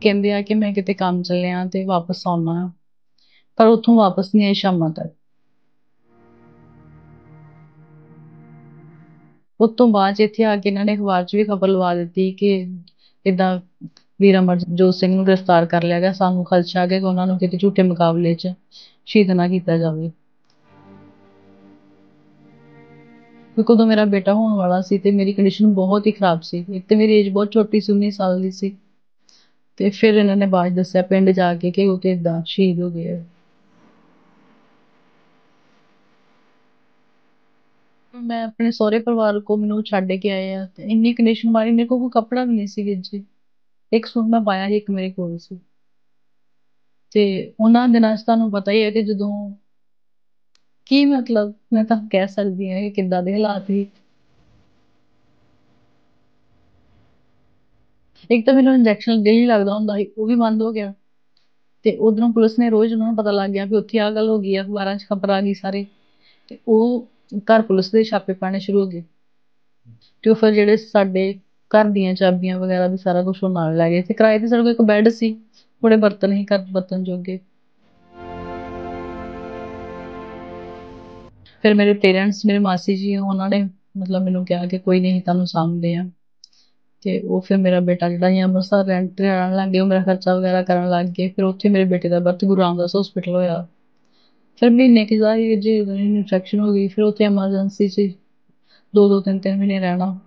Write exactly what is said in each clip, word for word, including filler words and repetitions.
ਕਹਿੰਦੇ ਆ ਕਿ ਮੈਂ ਕਿਤੇ ਕੰਮ ਚੱਲਿਆ ਤੇ ਵਾਪਸ ਆਉਣਾ ਆ, ਪਰ ਉੱਥੋਂ ਵਾਪਸ ਨਹੀਂ ਆਏ ਸ਼ਾਮਾਂ ਤੱਕ। ਉਸ ਤੋਂ ਬਾਅਦ 'ਚ ਇੱਥੇ ਆ ਕੇ ਇਹਨਾਂ ਨੇ ਅਖਬਾਰ 'ਚ ਵੀ ਖਬਰ ਲਵਾ ਦਿੱਤੀ ਕਿ ਏਦਾਂ ਵੀਰ ਅਮਰਜੋਤ ਸਿੰਘ ਨੂੰ ਗ੍ਰਿਫਤਾਰ ਕਰ ਲਿਆ ਗਿਆ। ਸਾਨੂੰ ਖਦਸ਼ਾ ਆ ਗਿਆ ਕਿ ਉਹਨਾਂ ਨੂੰ ਕਿਤੇ ਝੂਠੇ ਮੁਕਾਬਲੇ 'ਚ ਸ਼ਹੀਦ ਨਾ ਕੀਤਾ ਜਾਵੇ, ਕਿਉਂਕਿ ਉਦੋਂ ਮੇਰਾ ਬੇਟਾ ਹੋਣ ਵਾਲਾ ਸੀ ਤੇ ਮੇਰੀ ਕੰਡੀਸ਼ਨ ਬਹੁਤ ਹੀ ਖਰਾਬ ਸੀ। ਇੱਕ ਤੇ ਮੇਰੀ ਏਜ ਬਹੁਤ ਛੋਟੀ ਸੀ, ਉੱਨੀ ਸਾਲ ਦੀ ਸੀ। ਤੇ ਫਿਰ ਇਹਨਾਂ ਨੇ ਬਾਅਦ 'ਚ ਦੱਸਿਆ ਪਿੰਡ ਜਾ ਕੇ ਕਿ ਉਹ ਏਦਾਂ ਸ਼ਹੀਦ ਹੋ ਗਏ ਆ। ਮੈਂ ਆਪਣੇ ਸਹੁਰੇ ਪਰਿਵਾਰ ਕੋ ਮੈਨੂੰ ਛੱਡ ਕੇ ਆਏ ਆ ਤੇ ਇੰਨੀ ਕੰਡੀਸ਼ਨ ਮਾੜੀ, ਮੇਰੇ ਕੋਲ ਕੋਈ ਕੱਪੜਾ ਵੀ ਨਹੀਂ ਸੀ ਵੀਰ ਜੀ। ਇੱਕ ਸੂਟ ਮੈਂ ਪਾਇਆ ਸੀ, ਇੱਕ ਮੇਰੇ ਕੋਲ ਸੀ। ਤੇ ਉਹਨਾਂ ਦਿਨਾਂ 'ਚ ਤੁਹਾਨੂੰ ਪਤਾ ਹੀ ਹੈ ਕਿ ਜਦੋਂ ਕੀ ਮਤਲਬ ਮੈਂ ਤਾਂ ਕਹਿ ਸਕਦੀ ਹਾਂ ਕਿ ਕਿੱਦਾਂ ਦੇ ਹਾਲਾਤ ਸੀ। ਇੱਕ ਤਾਂ ਮੈਨੂੰ ਇੰਜੈਕਸ਼ਨ ਡੇਲੀ ਲੱਗਦਾ ਹੁੰਦਾ ਸੀ, ਉਹ ਵੀ ਬੰਦ ਹੋ ਗਿਆ। ਤੇ ਉਧਰੋਂ ਪੁਲਿਸ ਨੇ ਰੋਜ਼ ਉਹਨਾਂ ਨੂੰ ਪਤਾ ਲੱਗ ਗਿਆ ਵੀ ਉੱਥੇ ਆਹ ਗੱਲ ਹੋ ਗਈ ਆ, ਅਖਬਾਰਾਂ 'ਚ ਖਬਰ ਆ ਗਈ ਸਾਰੇ। ਤੇ ਉਹ ਘਰ ਪੁਲਿਸ ਦੇ ਛਾਪੇ ਪਾਣੇ ਸ਼ੁਰੂ ਹੋ ਗਏ ਤੇ ਉਹ ਫਿਰ ਜਿਹੜੇ ਸਾਡੇ ਘਰ ਦੀਆਂ ਚਾਬੀਆਂ ਵਗੈਰਾ ਵੀ ਸਾਰਾ ਕੁਛ ਉਹ ਨਾਲ ਲੈ ਗਏ। ਤੇ ਕਿਰਾਏ ਤੇ ਸਾਡੇ ਕੋਲ ਇੱਕ ਬੈੱਡ ਸੀ, ਥੋੜੇ ਬਰਤਨ ਸੀ ਘਰ ਵਰਤਣ ਜੋਗੇ। ਫਿਰ ਮੇਰੇ ਪੇਰੈਂਟਸ, ਮੇਰੇ ਮਾਸੀ ਜੀ, ਉਹਨਾਂ ਨੇ ਮਤਲਬ ਮੈਨੂੰ ਕਿਹਾ ਕਿ ਕੋਈ ਨਹੀਂ, ਤੁਹਾਨੂੰ ਸਾਂਭਦੇ ਆ। ਤੇ ਉਹ ਫਿਰ ਮੇਰਾ ਬੇਟਾ ਜਿਹੜਾ ਸੀ ਅੰਮ੍ਰਿਤਸਰ ਰੈਂਟ ਤੇ ਰਹਿਣ ਲੱਗ ਗਏ, ਉਹ ਮੇਰਾ ਖਰਚਾ ਵਗੈਰਾ ਕਰਨ ਲੱਗ ਗਏ। ਫਿਰ ਉੱਥੇ ਮੇਰੇ ਬੇਟੇ ਦਾ ਬਰਥ ਗੁਰੂ ਰਾਮਦਾਸ ਹੌਸਪੀਟਲ ਹੋਇਆ। ਫਿਰ ਮਹੀਨੇ ਕੁ ਦਾ ਹੀ ਜੀ ਇਨਫੈਕਸ਼ਨ ਹੋ ਗਈ। ਫਿਰ ਉੱਥੇ ਐਮਰਜੈਂਸੀ 'ਚ ਦੋ ਦੋ ਤਿੰਨ ਤਿੰਨ ਮਹੀਨੇ ਰਹਿਣਾ।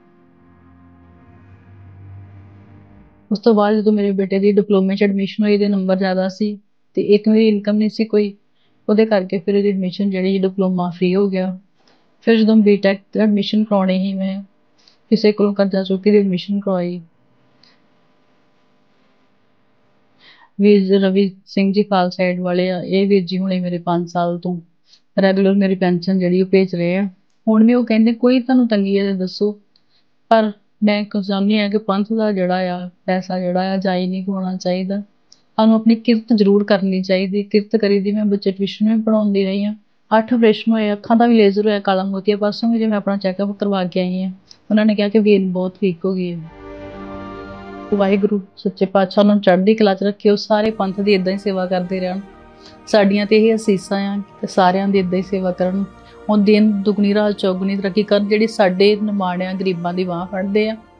ਉਸ ਤੋਂ ਬਾਅਦ ਜਦੋਂ ਮੇਰੇ ਬੇਟੇ ਦੀ ਡਿਪਲੋਮੇ 'ਚ ਐਡਮਿਸ਼ਨ ਹੋਈ, ਇਹਦੇ ਨੰਬਰ ਜ਼ਿਆਦਾ ਸੀ ਤੇ ਇੱਕ ਮੇਰੀ ਇਨਕਮ ਨਹੀਂ ਸੀ ਕੋਈ, ਉਹਦੇ ਕਰਕੇ ਫਿਰ ਇਹਦੀ ਐਡਮਿਸ਼ਨ ਜਿਹੜੀ ਡਿਪਲੋਮਾ ਫ੍ਰੀ ਹੋ ਗਿਆ। ਫਿਰ ਜਦੋਂ ਬੀਟੈਕ ਐਡਮਿਸ਼ਨ ਕਰਵਾਉਣੀ ਸੀ, ਮੈਂ ਕਿਸੇ ਕੋਲੋਂ ਕਰਜ਼ਾ ਚੁੱਕ ਕੇ ਐਡਮਿਸ਼ਨ ਕਰਵਾਈ। ਵੀਰ ਰਵੀ ਸਿੰਘ ਜੀ ਖਾਲਸਾ ਏਡ ਵਾਲੇ ਆ, ਇਹ ਵੀਰ ਜੀ ਹੁਣੇ ਮੇਰੇ ਪੰਜ ਸਾਲ ਤੋਂ ਰੈਗੂਲਰ ਮੇਰੀ ਪੈਨਸ਼ਨ ਜਿਹੜੀ ਉਹ ਭੇਜ ਰਹੇ ਆ। ਹੁਣ ਵੀ ਉਹ ਕਹਿੰਦੇ ਕੋਈ ਤੁਹਾਨੂੰ ਤੰਗੀ ਹੈ ਤਾਂ ਦੱਸੋ, ਪਰ ਮੈਂ ਚਾਹੁੰਦੀ ਹਾਂ ਕਿ ਪੰਥ ਦਾ ਜਿਹੜਾ ਆ ਪੈਸਾ ਜਿਹੜਾ ਆ ਜਾਈ ਨਹੀਂ ਹੋਣਾ ਚਾਹੀਦਾ। ਸਾਨੂੰ ਆਪਣੀ ਕਿਰਤ ਜ਼ਰੂਰ ਕਰਨੀ ਚਾਹੀਦੀ। ਕਿਰਤ ਕਰੀ ਦੀ। ਮੈਂ ਬੱਚੇ ਟਿਊਸ਼ਨ ਵੀ ਪੜ੍ਹਾਉਂਦੀ ਰਹੀ ਹਾਂ। ਅੱਠ ਆਪਰੇਸ਼ਨ ਹੋਏ, ਅੱਖਾਂ ਦਾ ਵੀ ਲੇਜ਼ਰ ਹੋਇਆ, ਕਾਲਾ ਮੋਤੀਆ। ਪਰਸੋਂ ਵੀ ਜੇ ਮੈਂ ਆਪਣਾ ਚੈੱਕਅਪ ਕਰਵਾ ਕੇ ਆਈ ਹਾਂ, ਉਹਨਾਂ ਨੇ ਕਿਹਾ ਕਿ ਵੇਨ ਬਹੁਤ ਵੀਕ ਹੋ ਗਈ ਹੈ। ਵਾਹਿਗੁਰੂ ਸੱਚੇ ਪਾਤਸ਼ਾਹ ਉਹਨਾਂ ਨੂੰ ਚੜ੍ਹਦੀ ਕਲਾ 'ਚ ਰੱਖੇ, ਉਹ ਸਾਰੇ ਪੰਥ ਦੀ ਇੱਦਾਂ ਹੀ ਸੇਵਾ ਕਰਦੇ ਰਹਿਣ। ਸਾਡੀਆਂ ਤੇ ਇਹ ਅਸੀਸਾਂ ਆ ਕਿ ਸਾਰਿਆਂ ਦੀ ਇੱਦਾਂ ਹੀ ਸੇਵਾ ਕਰਨ। ਉਹ ਦਿਨ ਦੁਗਣੀ ਰਾਤ ਚੌਗੁਣੀ ਤਰੱਕੀ ਕਰਨ, ਜਿਹੜੀ ਸਾਡੇ ਨਿਮਾਣਿਆਂ ਗਰੀਬਾਂ ਦੀ ਬਾਂਹ ਫੜਦੇ ਆ।